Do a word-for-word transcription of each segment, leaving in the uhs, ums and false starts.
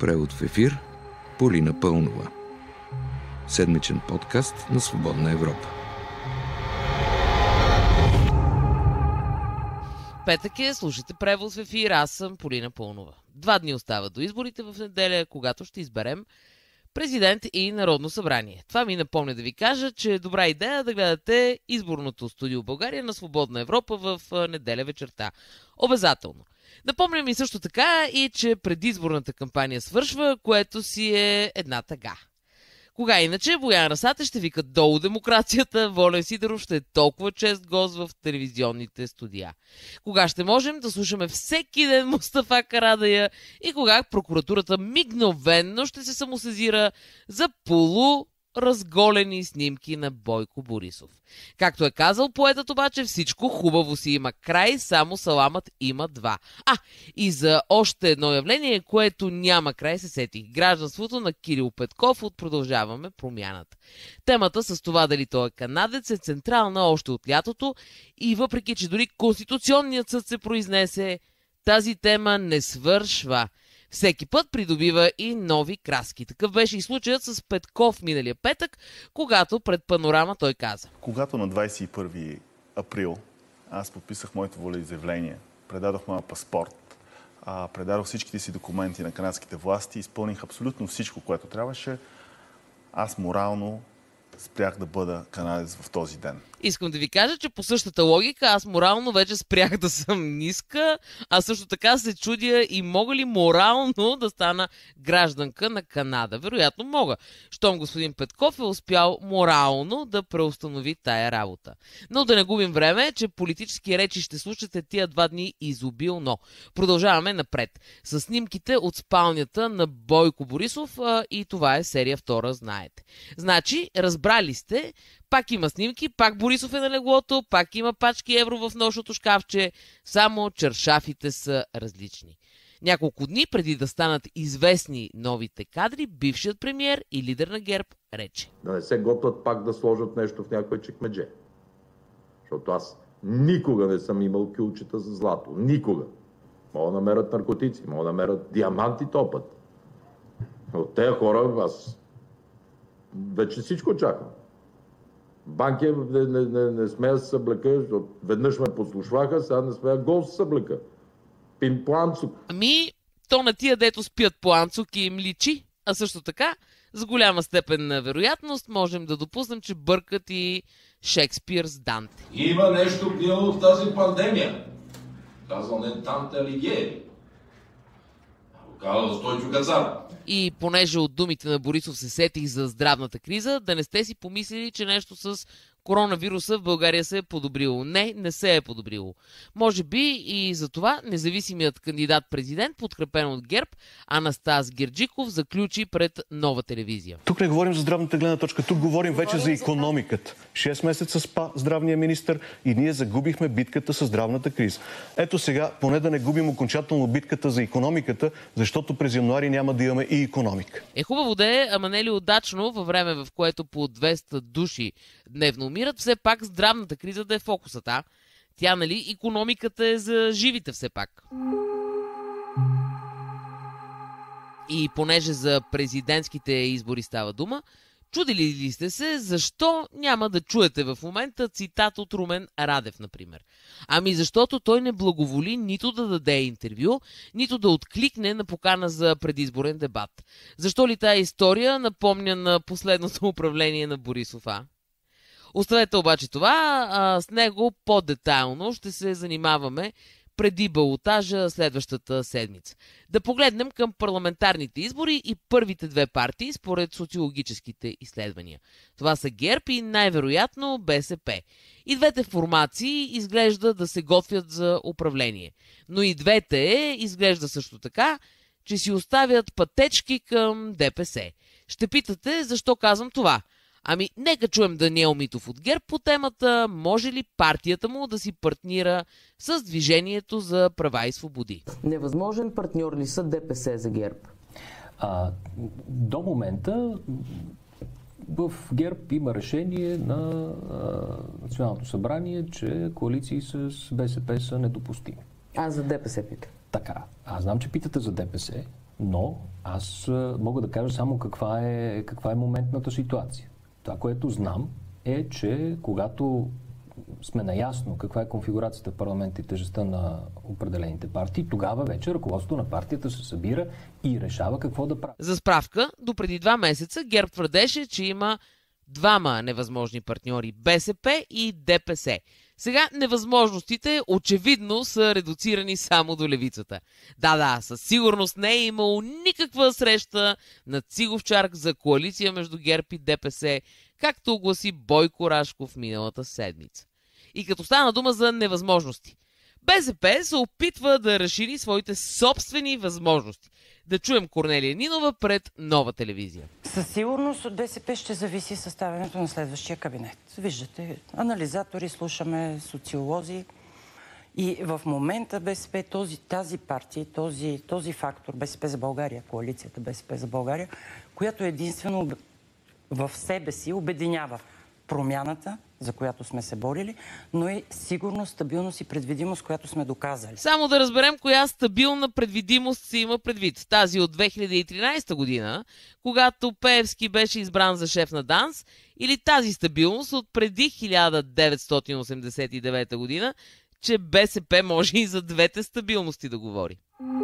Превод в ефир Полина Пълнова. Седмичен подкаст на Свободна Европа. Петък е, слушате Превод в ефир, аз съм Полина Пълнова. Два дни остава до изборите в неделя, когато ще изберем президент и Народно събрание. Това ми напомня да ви кажа, че е добра идея да гледате изборното студио България на Свободна Европа в неделя вечерта. Обязателно. Напомня ми също така и, че предизборната кампания свършва, което си е една тъга. Кога иначе Боян Расате ще викат долу демокрацията, Волен Сидеров ще е толкова чест гост в телевизионните студия. Кога ще можем да слушаме всеки ден Мустафа Карадайъ и кога прокуратурата мигновенно ще се самосезира за полуразголени снимки на Бойко Борисов. Както е казал поетът обаче, всичко хубаво си има край, само саламът има два. А, и за още едно явление, което няма край, се сетих. Гражданството на Кирил Петков от Продължаваме промяната. Темата с това дали той е канадец е централна още от лятото и въпреки, че дори Конституционният съд се произнесе, тази тема не свършва. Всеки път придобива и нови краски. Такъв беше и случаят с Петков миналия петък, когато пред Панорама той каза: когато на двадесет и първи април аз подписах моето волеизявление, предадох моя паспорт, предадох всичките си документи на канадските власти, изпълних абсолютно всичко, което трябваше, аз морално спрях да бъда канадец в този ден. Искам да ви кажа, че по същата логика аз морално вече спрях да съм ниска, а също така се чудя и мога ли морално да стана гражданка на Канада. Вероятно мога, щом господин Петков е успял морално да преустанови тая работа. Но да не губим време, че политически речи ще слушате тия два дни изобилно. Продължаваме напред с снимките от спалнята на Бойко Борисов и това е серия втора, знаете. Значи, разбрали сте, пак има снимки, пак Борисов е на леглото, пак има пачки евро в нощното шкафче, само чаршафите са различни. Няколко дни преди да станат известни новите кадри, бившият премиер и лидер на ГЕРБ рече: да не се готвят пак да сложат нещо в някой чекмедже. Защото аз никога не съм имал кюлчета за злато. Никога. Мога да намерят наркотици, мога да намерят диаманти топът. От тези хора аз вече всичко чакам. Банки не, не, не, не смея да се съблека, защото веднъж ме подслушваха, сега не смея гол се съблека. Пин по анцук. Ами, то на тия, дето спят по анцук, им личи, а също така, с голяма степен на вероятност, можем да допуснем, че бъркат и Шекспир с Данте. Има нещо гнило в тази пандемия. Казал не Данте Алигиери. Казал Стойчо Кацар. И понеже от думите на Борисов се сетих за здравната криза, да не сте си помислили, че нещо с коронавируса в България се е подобрило. Не, не се е подобрило. Може би и за това независимият кандидат-президент, подкрепен от ГЕРБ, Анастас Герджиков, заключи пред Нова телевизия. Тук не говорим за здравната гледна точка, тук говорим вече за икономиката. Шест месеца спа здравния министър и ние загубихме битката с здравната криза. Ето сега, поне да не губим окончателно битката за икономиката, защото през януари няма да имаме и икономика. Е хубаво да е, ама не ли удачно във време, в което по двеста души дневно умират, все пак здравната криза да е фокусът, а? Тя, нали, икономиката е за живите все пак. И понеже за президентските избори става дума, чудили ли сте се, защо няма да чуете в момента цитат от Румен Радев, например? Ами защото той не благоволи нито да даде интервю, нито да откликне на покана за предизборен дебат. Защо ли тая история напомня на последното управление на Борисов, а? Оставете обаче това, а с него по-детайлно ще се занимаваме преди балотажа следващата седмица. Да погледнем към парламентарните избори и първите две партии според социологическите изследвания. Това са ГЕРБ и най-вероятно БСП. И двете формации изглежда да се готвят за управление. Но и двете изглежда също така, че си оставят пътечки към ДПС. Ще питате защо казвам това. Ами, нека чуем Даниел Митов от ГЕРБ по темата: може ли партията му да си партнира с Движението за права и свободи? Невъзможен партньор ли са ДПС за ГЕРБ? А, до момента в ГЕРБ има решение на а, Националното събрание, че коалиции с БСП са недопустими. Аз за ДПС питам. Така. Аз знам, че питате за ДПС, Но аз мога да кажа само каква е, каква е моментната ситуация. Това, което знам, е, че когато сме наясно каква е конфигурацията в парламента и тежестта на определените партии, тогава вече ръководството на партията се събира и решава какво да прави. За справка, допреди два месеца ГЕРБ твърдеше, че има двама невъзможни партньори – БСП и ДПС. Сега невъзможностите очевидно са редуцирани само до левицата. Да-да, със сигурност не е имало никаква среща на Цигов-Чарк за коалиция между ГЕРБ и ДПС, както огласи Бойко Рашков миналата седмица. И като стана дума за невъзможности, БСП се опитва да разшири своите собствени възможности. Да чуем Корнелия Нинова пред Нова телевизия. Със сигурност от БСП ще зависи съставянето на следващия кабинет. Виждате, анализатори, слушаме социолози и в момента БСП, този, тази партия, този, този фактор, БСП за България, коалицията БСП за България, която единствено в себе си обединява промяната, за която сме се борили, но и сигурност, стабилност и предвидимост, която сме доказали. Само да разберем коя стабилна предвидимост се има предвид. Тази от две хиляди и тринадесета година, когато Пеевски беше избран за шеф на ДАНС, или тази стабилност от преди хиляда деветстотин осемдесет и девета година, че БСП може и за двете стабилности да говори.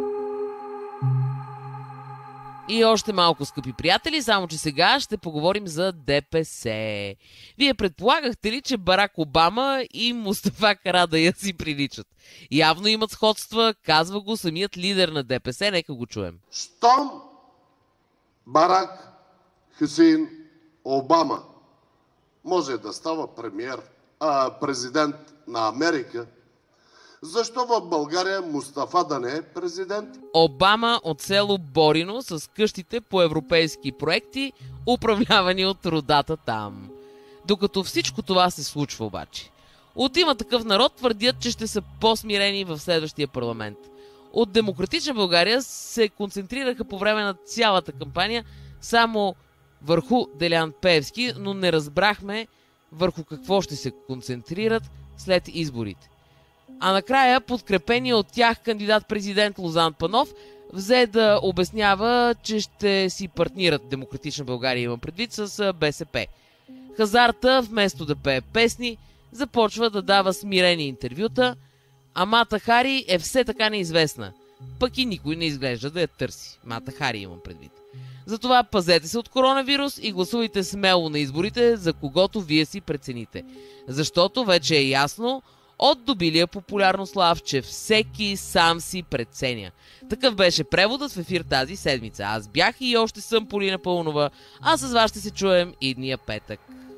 И още малко, скъпи приятели, само че сега ще поговорим за ДПС. Вие предполагахте ли, че Барак Обама и Мустафа Карадайъ си приличат? Явно имат сходства, казва го самият лидер на ДПС, нека го чуем. Щом Барак Хюсейн Обама може да става премиер, а, президент на Америка, защо в България Мустафа да не е президент? Обама от село Борино с къщите по европейски проекти, управлявани от родата там. Докато всичко това се случва обаче, от Има такъв народ твърдят, че ще са по-смирени в следващия парламент. От Демократична България се концентрираха по време на цялата кампания само върху Делян Пеевски, но не разбрахме върху какво ще се концентрират след изборите. А накрая подкрепения от тях кандидат-президент Лозан Панов взе да обяснява, че ще си партнират Демократична България, има предвид, с БСП. Хазарта, вместо да пее песни, започва да дава смирени интервюта, а Мата Хари е все така неизвестна. Пък и никой не изглежда да я търси. Мата Хари имам предвид. Затова пазете се от коронавирус и гласувайте смело на изборите, за когото вие си прецените. Защото вече е ясно от добилия популярност лав, че всеки сам си преценя. Такъв беше преводът в ефир тази седмица. Аз бях и още съм Полина Паунова, а с вас ще се чуем идния петък.